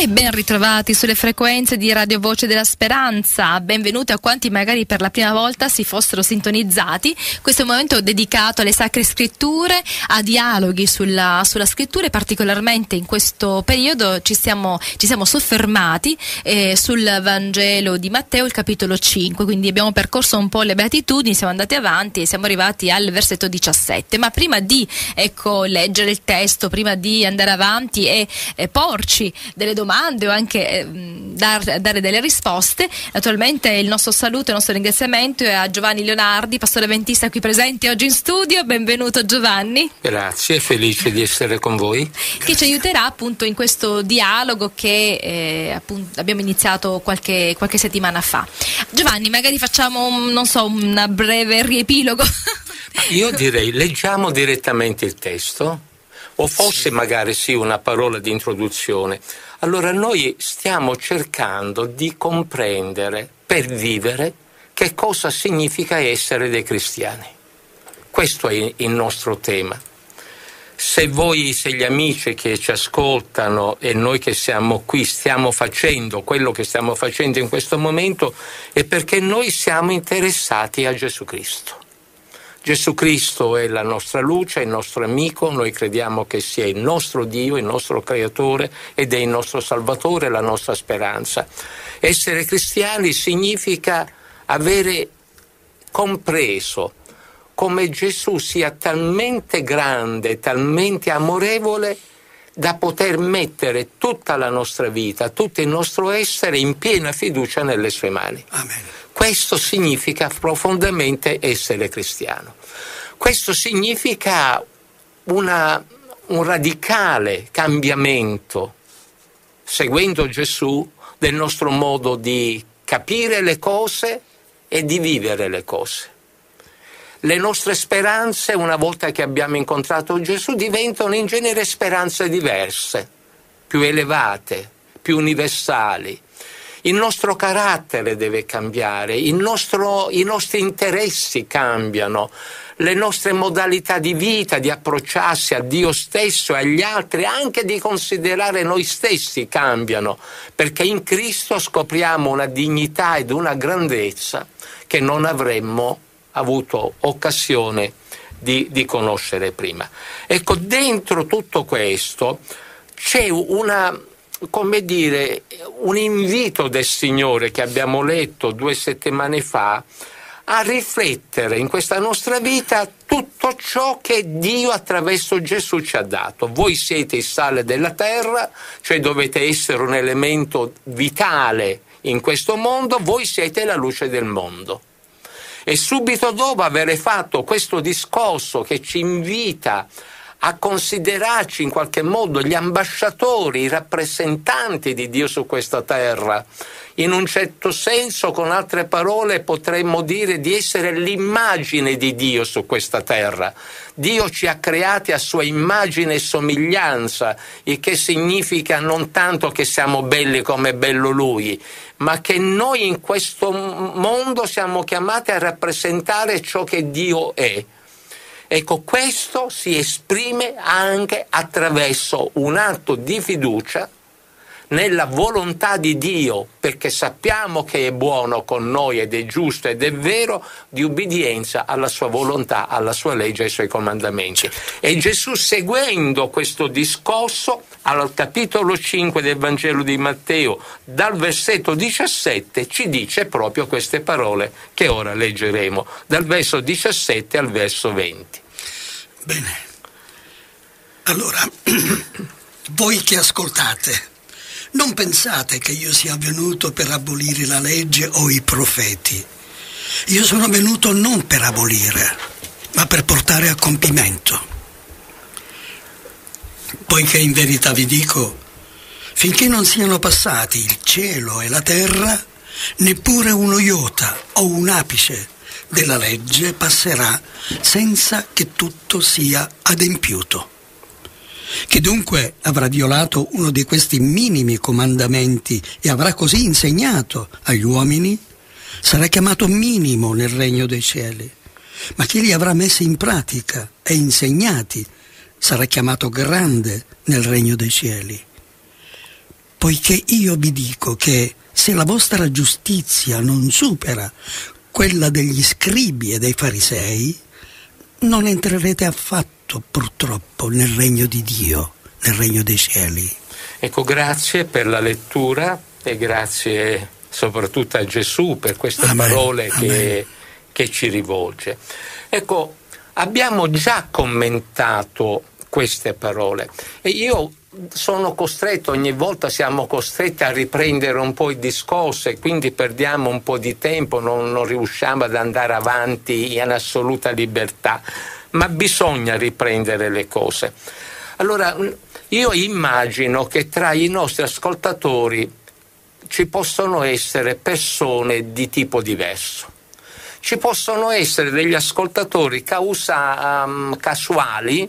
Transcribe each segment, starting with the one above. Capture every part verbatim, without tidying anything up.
E ben ritrovati sulle frequenze di Radio Voce della Speranza, benvenuti a quanti magari per la prima volta si fossero sintonizzati. Questo è un momento dedicato alle Sacre Scritture, a dialoghi sulla, sulla scrittura, e particolarmente in questo periodo ci siamo, ci siamo soffermati eh, sul Vangelo di Matteo, il capitolo cinque, quindi abbiamo percorso un po' le beatitudini, siamo andati avanti e siamo arrivati al versetto diciassette. Ma prima di ecco, leggere il testo, prima di andare avanti e, e porci delle domande o anche eh, dar, dare delle risposte, naturalmente il nostro saluto e il nostro ringraziamento è a Giovanni Leonardi, pastore avventista qui presente oggi in studio. Benvenuto Giovanni. Grazie, felice di essere con voi. Che ci aiuterà appunto in questo dialogo che eh, appunto abbiamo iniziato qualche, qualche settimana fa. Giovanni, magari facciamo un, non so, un breve riepilogo. Io direi leggiamo direttamente il testo, o forse magari sì una parola di introduzione. Allora noi stiamo cercando di comprendere per vivere che cosa significa essere dei cristiani. Questo è il nostro tema. Se voi, se gli amici che ci ascoltano e noi che siamo qui stiamo facendo quello che stiamo facendo in questo momento, è perché noi siamo interessati a Gesù Cristo. Gesù Cristo è la nostra luce, il nostro amico, noi crediamo che sia il nostro Dio, il nostro Creatore ed è il nostro Salvatore, la nostra speranza. Essere cristiani significa avere compreso come Gesù sia talmente grande, talmente amorevole da poter mettere tutta la nostra vita, tutto il nostro essere in piena fiducia nelle sue mani. Amen. Questo significa profondamente essere cristiano. Questo significa una, un radicale cambiamento, seguendo Gesù, del nostro modo di capire le cose e di vivere le cose. Le nostre speranze, una volta che abbiamo incontrato Gesù, diventano in genere speranze diverse, più elevate, più universali. Il nostro carattere deve cambiare, il nostro, i nostri interessi cambiano, le nostre modalità di vita, di approcciarsi a Dio stesso e agli altri, anche di considerare noi stessi cambiano, perché in Cristo scopriamo una dignità ed una grandezza che non avremmo avuto occasione di, di conoscere prima. Ecco, dentro tutto questo c'è una, come dire, un invito del Signore che abbiamo letto due settimane fa a riflettere in questa nostra vita tutto ciò che Dio attraverso Gesù ci ha dato. Voi siete il sale della terra, cioè dovete essere un elemento vitale in questo mondo, voi siete la luce del mondo. E subito dopo aver fatto questo discorso che ci invita a considerarci in qualche modo gli ambasciatori, i rappresentanti di Dio su questa terra, in un certo senso, con altre parole, potremmo dire di essere l'immagine di Dio su questa terra. Dio ci ha creati a sua immagine e somiglianza, il che significa non tanto che siamo belli come è bello Lui, ma che noi in questo mondo siamo chiamati a rappresentare ciò che Dio è. Ecco, questo si esprime anche attraverso un atto di fiducia nella volontà di Dio, perché sappiamo che è buono con noi ed è giusto ed è vero, di ubbidienza alla sua volontà, alla sua legge e ai suoi comandamenti. E Gesù, seguendo questo discorso, al capitolo cinque del Vangelo di Matteo, dal versetto diciassette, ci dice proprio queste parole che ora leggeremo, dal verso diciassette al verso venti. Bene, allora, voi che ascoltate, non pensate che io sia venuto per abolire la legge o i profeti. Io sono venuto non per abolire, ma per portare a compimento. Poiché in verità vi dico, finché non siano passati il cielo e la terra, neppure uno iota o un apice della legge passerà senza che tutto sia adempiuto. Chi dunque avrà violato uno di questi minimi comandamenti e avrà così insegnato agli uomini, sarà chiamato minimo nel regno dei cieli, ma chi li avrà messi in pratica e insegnati sarà chiamato grande nel regno dei cieli. poiché io vi dico che se la vostra giustizia non supera quella degli scribi e dei farisei, non entrerete affatto, purtroppo, nel regno di Dio, nel regno dei cieli. Ecco, grazie per la lettura e grazie soprattutto a Gesù per queste Amen, parole amen. che, che ci rivolge. Ecco, abbiamo già commentato queste parole e io sono costretto, ogni volta siamo costretti a riprendere un po' il discorso e quindi perdiamo un po' di tempo, non, non riusciamo ad andare avanti in assoluta libertà, ma bisogna riprendere le cose. Allora, io immagino che tra i nostri ascoltatori ci possono essere persone di tipo diverso. Ci possono essere degli ascoltatori causa, um, casuali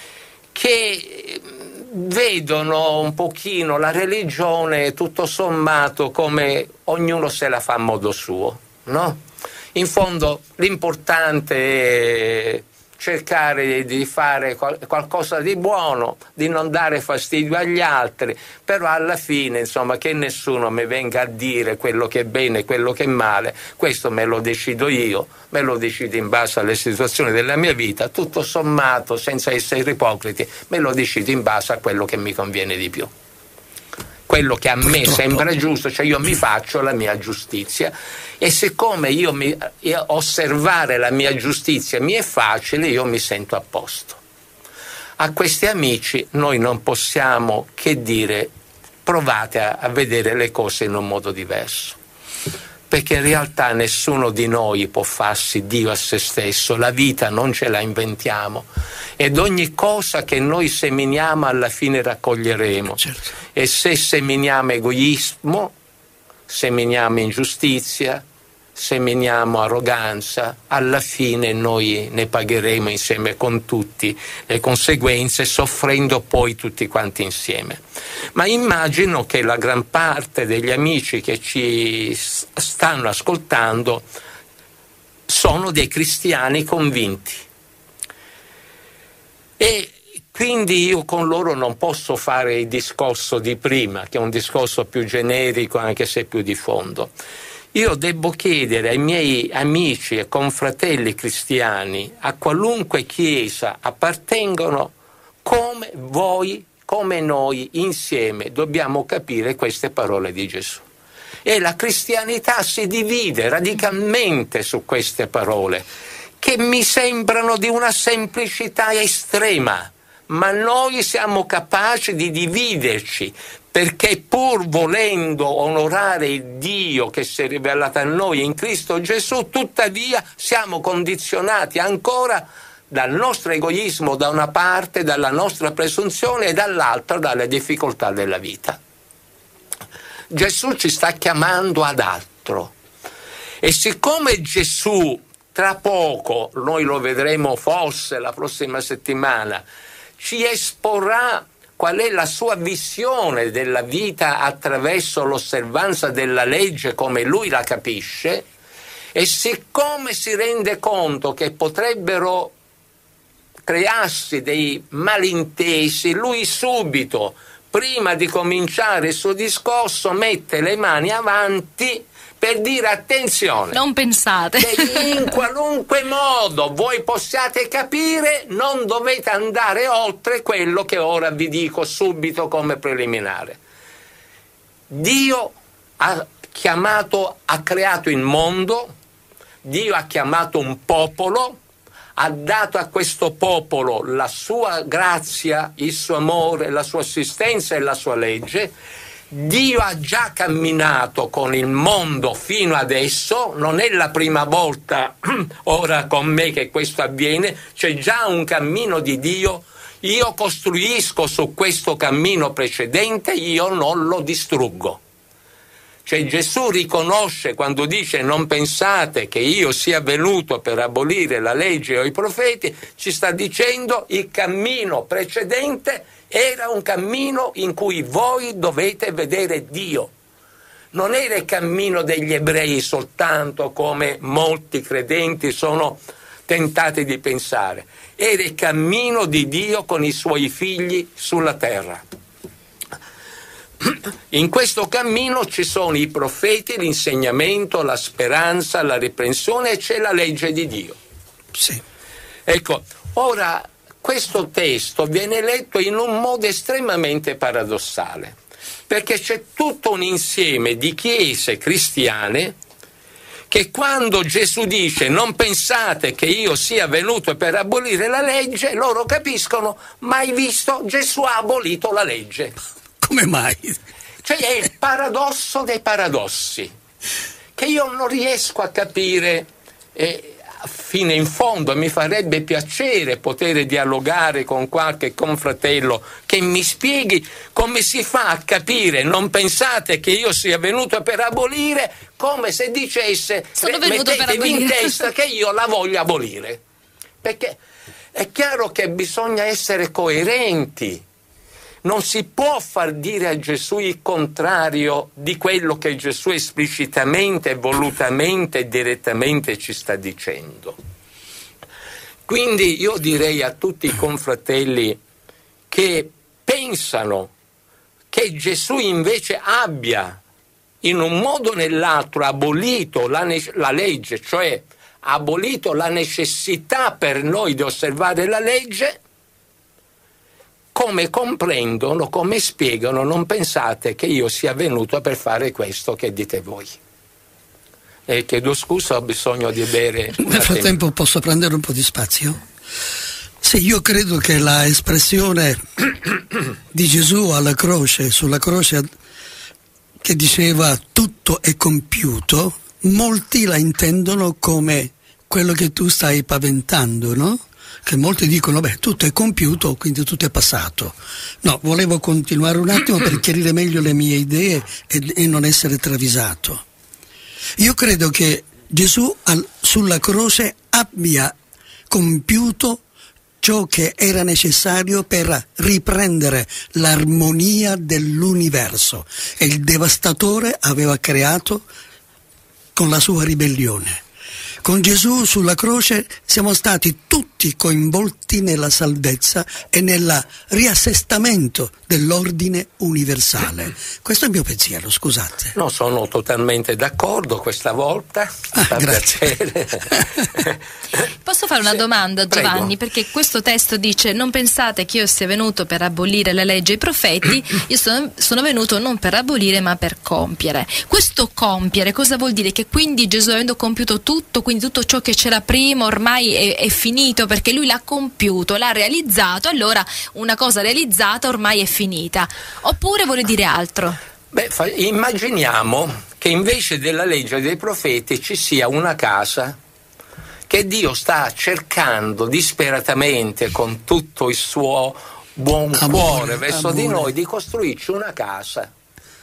che vedono un pochino la religione tutto sommato come ognuno se la fa a modo suo, no? In fondo l'importante è cercare di fare qualcosa di buono, di non dare fastidio agli altri, però alla fine, insomma, che nessuno mi venga a dire quello che è bene e quello che è male, questo me lo decido io, me lo decido in base alle situazioni della mia vita, tutto sommato, senza essere ipocriti, me lo decido in base a quello che mi conviene di più. Quello che a me sembra giusto, cioè io mi faccio la mia giustizia e siccome io mi, io osservare la mia giustizia mi è facile, io mi sento a posto. A questi amici noi non possiamo che dire provate a, a vedere le cose in un modo diverso, perché in realtà nessuno di noi può farsi Dio a se stesso, la vita non ce la inventiamo ed ogni cosa che noi seminiamo alla fine raccoglieremo. Certo. E se seminiamo egoismo, seminiamo ingiustizia, seminiamo arroganza, alla fine noi ne pagheremo insieme con tutti le conseguenze, soffrendo poi tutti quanti insieme. Ma immagino che la gran parte degli amici che ci stanno ascoltando sono dei cristiani convinti. E quindi io con loro non posso fare il discorso di prima, che è un discorso più generico anche se più di fondo. Io devo chiedere ai miei amici e confratelli cristiani, a qualunque chiesa appartengono, come voi, come noi insieme dobbiamo capire queste parole di Gesù. E la cristianità si divide radicalmente su queste parole, che mi sembrano di una semplicità estrema, ma noi siamo capaci di dividerci, perché pur volendo onorare il Dio che si è rivelato a noi in Cristo Gesù, tuttavia siamo condizionati ancora dal nostro egoismo da una parte, dalla nostra presunzione e dall'altra dalle difficoltà della vita. Gesù ci sta chiamando ad altro e siccome Gesù tra poco, noi lo vedremo forse la prossima settimana, ci esporrà qual è la sua visione della vita attraverso l'osservanza della legge come lui la capisce, e siccome si rende conto che potrebbero crearsi dei malintesi, lui subito, prima di cominciare il suo discorso, mette le mani avanti per dire attenzione, non pensate che in qualunque modo voi possiate capire, non dovete andare oltre quello che ora vi dico subito come preliminare. Dio ha chiamato, ha creato il mondo, Dio ha chiamato un popolo, ha dato a questo popolo la sua grazia, il suo amore, la sua assistenza e la sua legge. Dio ha già camminato con il mondo fino adesso, non è la prima volta ora con me che questo avviene, c'è già un cammino di Dio, io costruisco su questo cammino precedente, io non lo distruggo. Cioè Gesù riconosce quando dice non pensate che io sia venuto per abolire la legge o i profeti, ci sta dicendo il cammino precedente era un cammino in cui voi dovete vedere Dio. Non era il cammino degli ebrei soltanto, come molti credenti sono tentati di pensare. Era il cammino di Dio con i suoi figli sulla terra. in questo cammino ci sono i profeti, l'insegnamento, la speranza, la riprensione, e c'è la legge di Dio. Sì. Ecco, ora questo testo viene letto in un modo estremamente paradossale, perché c'è tutto un insieme di chiese cristiane che quando Gesù dice non pensate che io sia venuto per abolire la legge, loro capiscono, mai visto, Gesù ha abolito la legge. Come mai? Cioè è il paradosso dei paradossi, che io non riesco a capire eh, fino in fondo. Mi farebbe piacere poter dialogare con qualche confratello che mi spieghi come si fa a capire non pensate che io sia venuto per abolire, come se dicesse mettetevi in testa che io la voglio abolire, perché è chiaro che bisogna essere coerenti. Non si può far dire a Gesù il contrario di quello che Gesù esplicitamente, volutamente e direttamente ci sta dicendo. Quindi io direi a tutti i confratelli che pensano che Gesù invece abbia in un modo o nell'altro abolito la, ne- la legge, cioè abolito la necessità per noi di osservare la legge, come comprendono, come spiegano, non pensate che io sia venuto per fare questo che dite voi. E chiedo scusa, ho bisogno di bere. Nel frattempo posso prendere un po' di spazio? Sì, io credo che la espressione di Gesù alla croce, sulla croce, che diceva tutto è compiuto, molti la intendono come quello che tu stai paventando, no? Che molti dicono, beh, tutto è compiuto, quindi tutto è passato. No, volevo continuare un attimo per chiarire meglio le mie idee e, e non essere travisato. Io credo che Gesù al, sulla croce abbia compiuto ciò che era necessario per riprendere l'armonia dell'universo e il devastatore aveva creato con la sua ribellione. Con Gesù sulla croce siamo stati tutti coinvolti nella salvezza e nel riassestamento dell'ordine universale. Questo è il mio pensiero, scusate. No, sono totalmente d'accordo questa volta. Ah, grazie. Posso fare una sì, domanda, Giovanni? prego. Perché questo testo dice non pensate che io sia venuto per abolire la legge e i profeti, io sono, sono venuto non per abolire ma per compiere. Questo compiere cosa vuol dire? Che quindi Gesù, avendo compiuto tutto, quindi tutto ciò che c'era prima ormai è, è finito, perché lui l'ha compiuto, l'ha realizzato, allora una cosa realizzata ormai è finita, oppure vuole dire altro? Beh, fa- immaginiamo che invece della legge dei profeti ci sia una casa che Dio sta cercando disperatamente con tutto il suo buon amore, cuore verso amore. di noi di costruirci una casa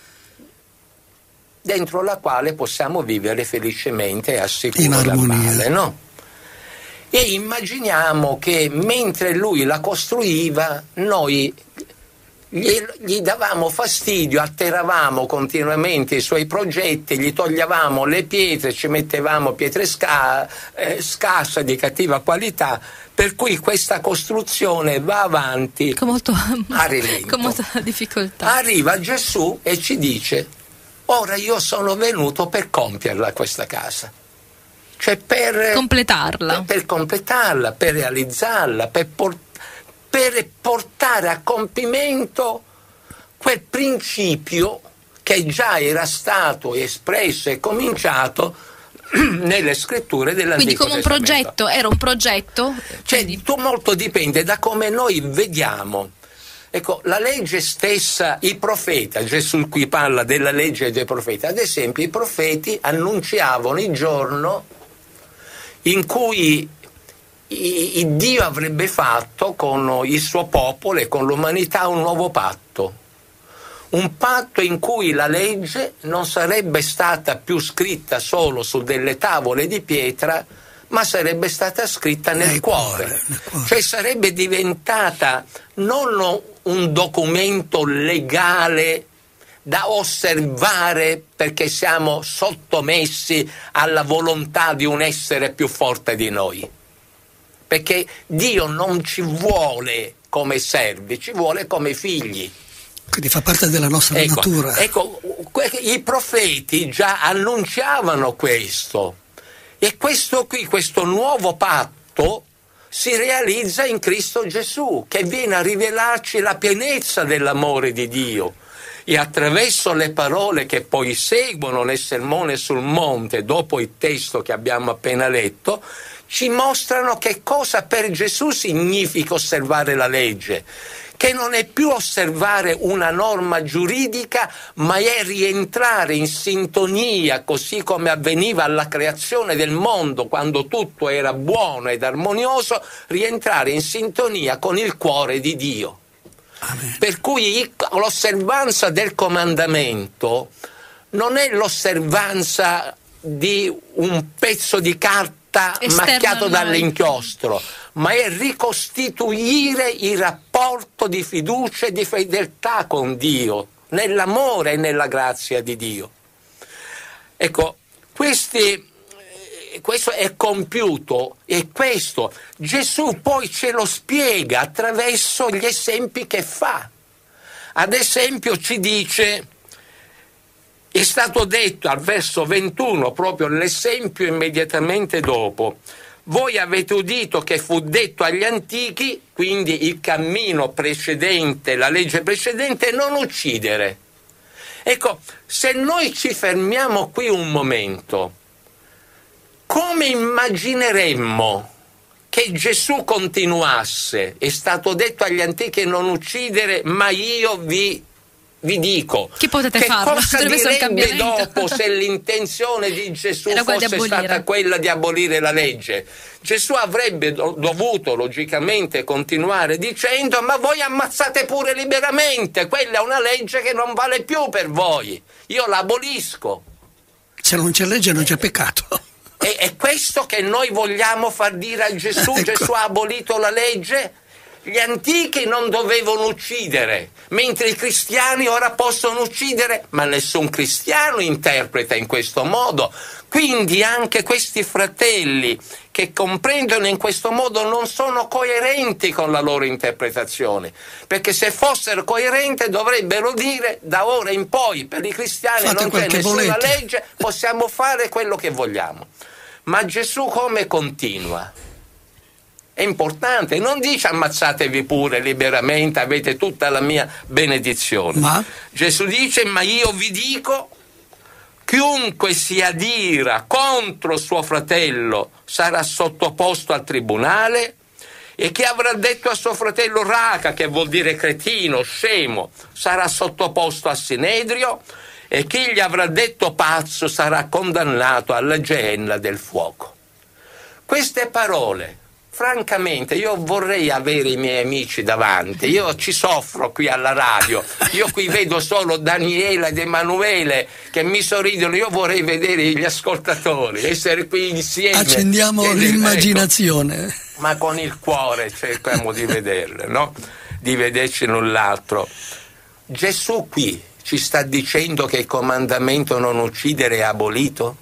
dentro la quale possiamo vivere felicemente e al sicuro dal male, no? E immaginiamo che mentre lui la costruiva noi gli, gli davamo fastidio, alteravamo continuamente i suoi progetti, gli toglievamo le pietre, ci mettevamo pietre sca- eh, scarse di cattiva qualità, per cui questa costruzione va avanti Con, molto, a rilento. con molta difficoltà. Arriva Gesù e ci dice: ora io sono venuto per compierla questa casa, cioè per completarla, per, per completarla, per realizzarla, per, por- per portare a compimento quel principio che già era stato espresso e cominciato nelle scritture dell'Antico quindi come un Testamento. progetto, era un progetto, Cioè, quindi... tu molto dipende da come noi vediamo. Ecco, la legge stessa, i profeti, Gesù qui parla della legge dei profeti, ad esempio i profeti annunziavano il giorno in cui il Dio avrebbe fatto con il suo popolo e con l'umanità un nuovo patto, un patto in cui la legge non sarebbe stata più scritta solo su delle tavole di pietra, ma sarebbe stata scritta nel, nel cuore. cuore, nel cuore. Cioè sarebbe diventata non un documento legale da osservare perché siamo sottomessi alla volontà di un essere più forte di noi. Perché Dio non ci vuole come servi, ci vuole come figli. quindi fa parte della nostra ecco, natura. Ecco, i profeti già annunciavano questo, e questo qui, questo nuovo patto si realizza in Cristo Gesù, che viene a rivelarci la pienezza dell'amore di Dio, e attraverso le parole che poi seguono nel Sermone sul Monte, dopo il testo che abbiamo appena letto, ci mostrano che cosa per Gesù significa osservare la legge, che non è più osservare una norma giuridica, ma è rientrare in sintonia, così come avveniva alla creazione del mondo, quando tutto era buono ed armonioso, rientrare in sintonia con il cuore di Dio. Amen. Per cui l'osservanza del comandamento non è l'osservanza di un pezzo di carta esterno macchiato dall'inchiostro, ma è ricostituire il rapporto di fiducia e di fedeltà con Dio, nell'amore e nella grazia di Dio. Ecco, questi, questo è compiuto, e questo Gesù poi ce lo spiega attraverso gli esempi che fa. Ad esempio ci dice, è stato detto al verso ventuno, proprio l'esempio immediatamente dopo: voi avete udito che fu detto agli antichi, quindi il cammino precedente, la legge precedente, non uccidere. Ecco, se noi ci fermiamo qui un momento, come immagineremmo che Gesù continuasse? È stato detto agli antichi non uccidere, ma io vi Vi dico, che potete che farlo? cosa direbbe dopo se l'intenzione di Gesù Era quella fosse di stata quella di abolire la legge? Gesù avrebbe do- dovuto logicamente continuare dicendo: ma voi ammazzate pure liberamente, quella è una legge che non vale più per voi, io la abolisco. Se non c'è legge non c'è peccato. E è questo che noi vogliamo far dire a Gesù. Ecco. Gesù ha abolito la legge? Gli antichi non dovevano uccidere, mentre i cristiani ora possono uccidere, ma nessun cristiano interpreta in questo modo. Quindi anche questi fratelli che comprendono in questo modo non sono coerenti con la loro interpretazione, perché se fossero coerenti dovrebbero dire: da ora in poi per i cristiani fate non c'è nessuna volete. legge, possiamo fare quello che vogliamo. Ma Gesù come continua? È importante, non dice ammazzatevi pure liberamente, avete tutta la mia benedizione. Ma? Gesù dice: ma io vi dico, chiunque si adira contro suo fratello sarà sottoposto al tribunale, e chi avrà detto a suo fratello raca, che vuol dire cretino, scemo, sarà sottoposto al sinedrio, e chi gli avrà detto pazzo sarà condannato alla geenna del fuoco. Queste parole, francamente, io vorrei avere i miei amici davanti, io ci soffro qui alla radio, io qui vedo solo Daniela ed Emanuele che mi sorridono, io vorrei vedere gli ascoltatori, essere qui insieme. Accendiamo e, l'immaginazione. Ecco, ma con il cuore cerchiamo di vederle, no? Di vederci l'un l'altro. Gesù qui ci sta dicendo che il comandamento non uccidere è abolito?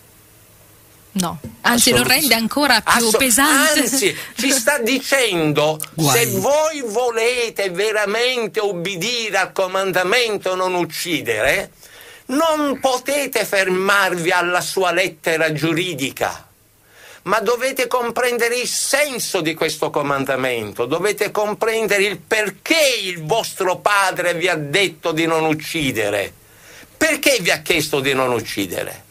No, anzi lo rende ancora più Assolut- pesante. Anzi, ci sta dicendo: Guai. se voi volete veramente obbedire al comandamento non uccidere, non potete fermarvi alla sua lettera giuridica, ma dovete comprendere il senso di questo comandamento, dovete comprendere il perché il vostro padre vi ha detto di non uccidere. Perché vi ha chiesto di non uccidere?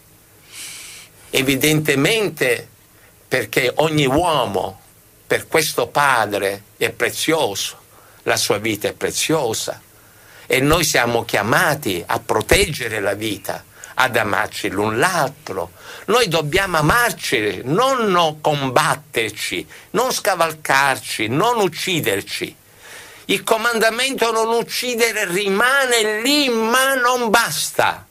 Evidentemente perché ogni uomo per questo padre è prezioso, la sua vita è preziosa, e noi siamo chiamati a proteggere la vita, ad amarci l'un l'altro. Noi dobbiamo amarci, non, non combatterci, non scavalcarci, non ucciderci. Il comandamento non uccidere rimane lì, ma non basta.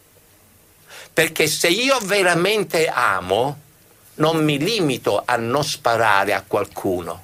Perché se io veramente amo, non mi limito a non sparare a qualcuno.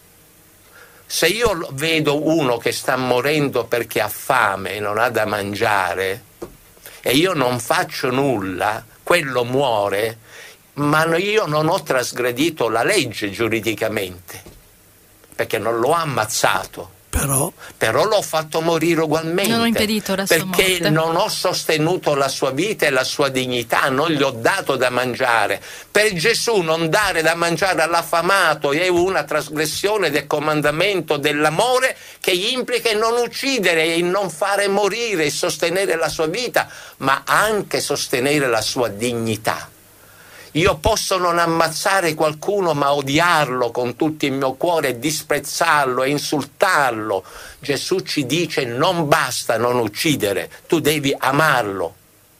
Se io vedo uno che sta morendo perché ha fame e non ha da mangiare, e io non faccio nulla, quello muore, ma io non ho trasgredito la legge giuridicamente, perché non l'ho ammazzato. Però, però l'ho fatto morire ugualmente. Non ho impedito la sua perché morte. non ho sostenuto la sua vita e la sua dignità, non gli ho dato da mangiare. Per Gesù non dare da mangiare all'affamato è una trasgressione del comandamento dell'amore, che implica il non uccidere, il non fare morire, il sostenere la sua vita, ma anche sostenere la sua dignità. Io posso non ammazzare qualcuno, ma odiarlo con tutto il mio cuore, disprezzarlo e insultarlo. Gesù ci dice: non basta non uccidere, tu devi amarlo.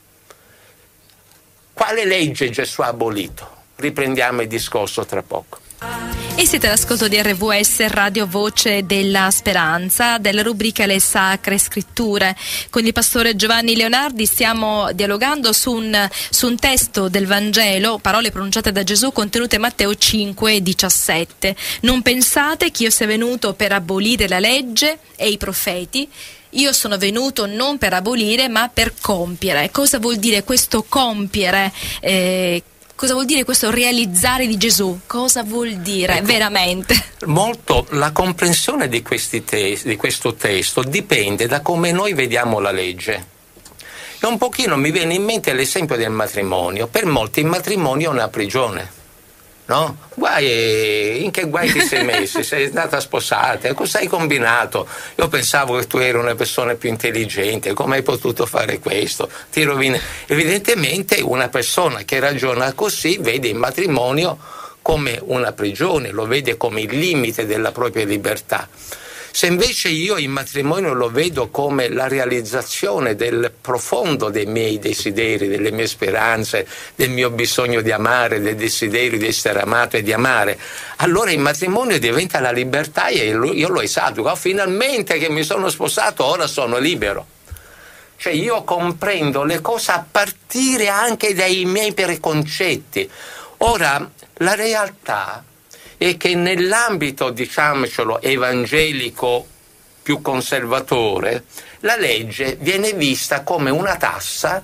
Quale legge Gesù ha abolito? Riprendiamo il discorso tra poco. E siete all'ascolto di R V S, Radio Voce della Speranza, della rubrica Le Sacre Scritture. Con il pastore Giovanni Leonardi stiamo dialogando su un, su un testo del Vangelo, parole pronunciate da Gesù contenute in Matteo cinque diciassette. Non pensate che io sia venuto per abolire la legge e i profeti. Io sono venuto non per abolire, ma per compiere. Cosa vuol dire questo compiere? Eh, Cosa vuol dire questo realizzare di Gesù? Cosa vuol dire ecco, veramente? Molto la comprensione di, questi te- di questo testo dipende da come noi vediamo la legge. E un pochino mi viene in mente l'esempio del matrimonio. Per molti il matrimonio è una prigione, no? Guai, in che guai ti sei messo? Sei stata sposata, cosa hai combinato? Io pensavo che tu eri una persona più intelligente, come hai potuto fare questo? Ti rovini. Evidentemente una persona che ragiona così vede il matrimonio come una prigione, lo vede come il limite della propria libertà. Se invece io il matrimonio lo vedo come la realizzazione del profondo dei miei desideri, delle mie speranze, del mio bisogno di amare, del desiderio di essere amato e di amare, allora il matrimonio diventa la libertà e io lo esalto. Oh, finalmente che mi sono sposato, ora sono libero. Cioè io comprendo le cose a partire anche dai miei preconcetti. Ora, la realtà e che nell'ambito, diciamocelo, evangelico più conservatore, la legge viene vista come una tassa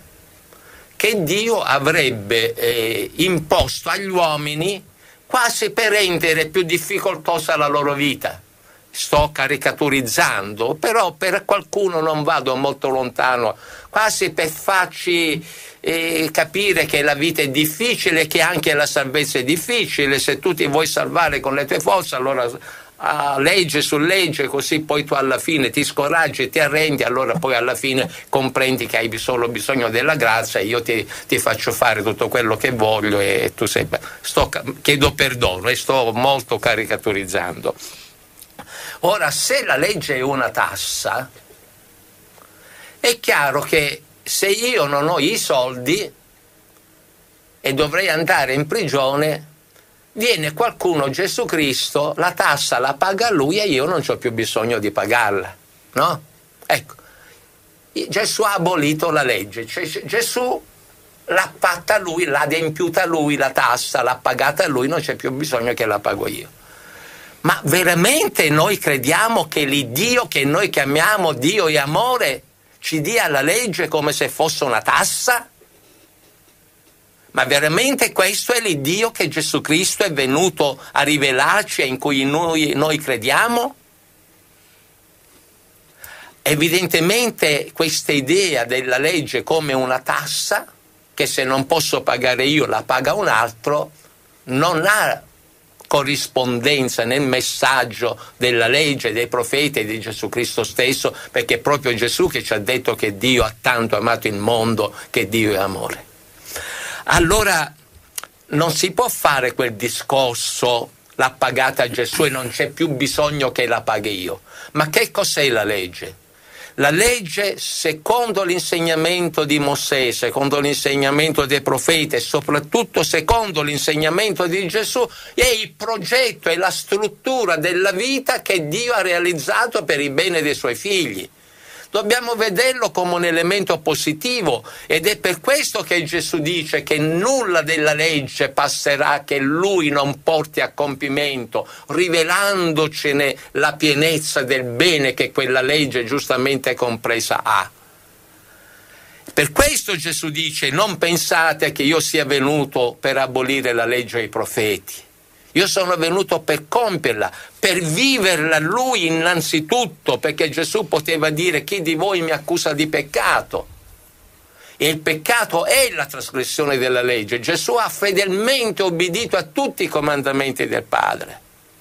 che Dio avrebbe eh, imposto agli uomini quasi per rendere più difficoltosa la loro vita. Sto caricaturizzando, però per qualcuno non vado molto lontano, quasi per farci eh, capire che la vita è difficile, che anche la salvezza è difficile. Se tu ti vuoi salvare con le tue forze, allora ah, legge su legge, così poi tu alla fine ti scoraggi, ti arrendi, allora poi alla fine comprendi che hai solo bisogno della grazia e io ti, ti faccio fare tutto quello che voglio e tu sei... Sto, chiedo perdono e sto molto caricaturizzando. Ora, se la legge è una tassa, è chiaro che se io non ho i soldi e dovrei andare in prigione, viene qualcuno, Gesù Cristo, la tassa la paga lui e io non ho più bisogno di pagarla, no? Ecco, Gesù ha abolito la legge, cioè Gesù l'ha fatta lui, l'ha adempiuta lui la tassa, l'ha pagata lui, non c'è più bisogno che la pago io. Ma veramente noi crediamo che l'Iddio che noi chiamiamo Dio e amore ci dia la legge come se fosse una tassa? Ma veramente questo è l'Iddio che Gesù Cristo è venuto a rivelarci e in cui noi, noi crediamo? Evidentemente questa idea della legge come una tassa, che se non posso pagare io la paga un altro, non ha corrispondenza nel messaggio della legge, dei profeti e di Gesù Cristo stesso, perché è proprio Gesù che ci ha detto che Dio ha tanto amato il mondo, che Dio è amore. Allora non si può fare quel discorso, l'ha pagata Gesù e non c'è più bisogno che la paghi io. Ma che cos'è la legge? La legge, secondo l'insegnamento di Mosè, secondo l'insegnamento dei profeti e soprattutto secondo l'insegnamento di Gesù, è il progetto e la struttura della vita che Dio ha realizzato per il bene dei suoi figli. Dobbiamo vederlo come un elemento positivo ed è per questo che Gesù dice che nulla della legge passerà che Lui non porti a compimento, rivelandocene la pienezza del bene che quella legge giustamente compresa ha. Per questo Gesù dice: non pensate che io sia venuto per abolire la legge e i profeti. Io sono venuto per compierla, per viverla lui innanzitutto, perché Gesù poteva dire: chi di voi mi accusa di peccato? E il peccato è la trasgressione della legge. Gesù ha fedelmente obbedito a tutti i comandamenti del Padre.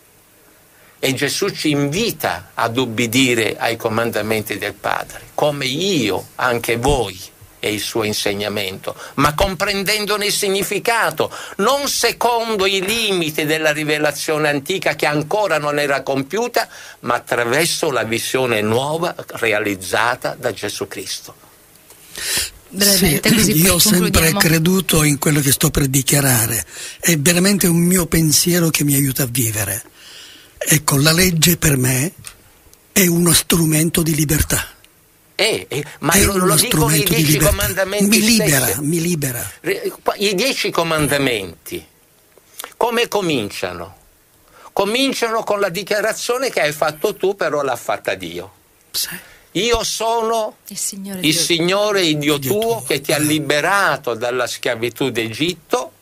E Gesù ci invita ad ubbidire ai comandamenti del Padre, come io, anche voi, è il suo insegnamento, ma comprendendone il significato, non secondo i limiti della rivelazione antica che ancora non era compiuta, ma attraverso la visione nuova realizzata da Gesù Cristo. Sì, io ho sempre creduto in quello che sto per dichiarare, è veramente un mio pensiero che mi aiuta a vivere. Ecco, la legge per me è uno strumento di libertà. Eh, eh, ma è lo, lo dicono i dieci comandamenti mi libera, stessi. mi libera. I dieci comandamenti come cominciano? Cominciano con la dichiarazione che hai fatto tu, però l'ha fatta Dio. Sì. Io sono il Signore, il Dio. Signore il Dio, Dio tuo, tuo che ti ha eh. liberato dalla schiavitù d'Egitto,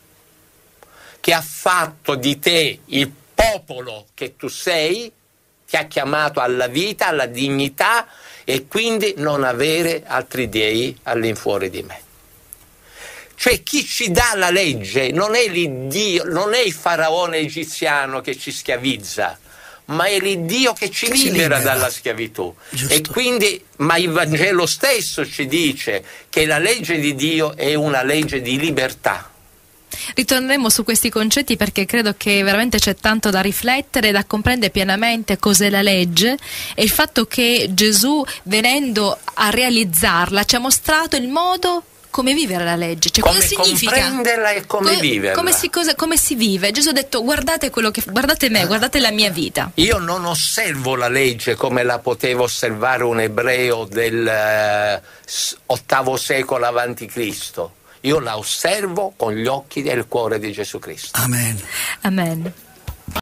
che ha fatto di te il popolo che tu sei, ti ha chiamato alla vita, alla dignità, e quindi non avere altri dei all'infuori di me. Cioè, chi ci dà la legge non è l'Iddio, non è il faraone egiziano che ci schiavizza, ma è l'Iddio che ci che libera, libera dalla schiavitù. Giusto. E quindi, ma il Vangelo stesso ci dice che la legge di Dio è una legge di libertà. Ritorneremo su questi concetti perché credo che veramente c'è tanto da riflettere, da comprendere pienamente cos'è la legge e il fatto che Gesù, venendo a realizzarla, ci ha mostrato il modo come vivere la legge, cioè come cosa significa comprenderla e come, come viverla, come si, cosa, come si vive. Gesù ha detto: guardate quello che guardate me, guardate la mia vita. Io non osservo la legge come la poteva osservare un ebreo del eh, ottavo secolo avanti Cristo. Io la osservo con gli occhi del cuore di Gesù Cristo. Amen. Amen.